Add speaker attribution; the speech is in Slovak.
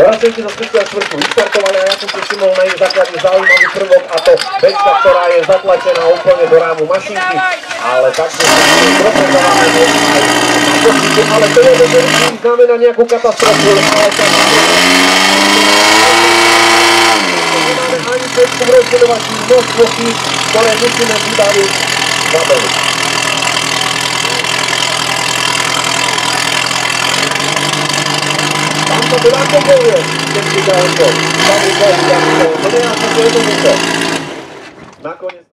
Speaker 1: Vracujte do späť štvrtku, vystartovali a ja som si všimol na jej základne zaujímavý prvok a to bečka, ktorá je zatlačená úplne do rámu mašinky, ale takto sa propredované aj ale to je dobrý, znamená nejakú katastrofu, ale tam nemáme ani pečku v rozdeľovací množstvo chýb, ktoré musíme vybaviť na behu. Tam sa to nakopuje, keď si dá to. Tam je to, to nie je až také jednoduché. Nakoniec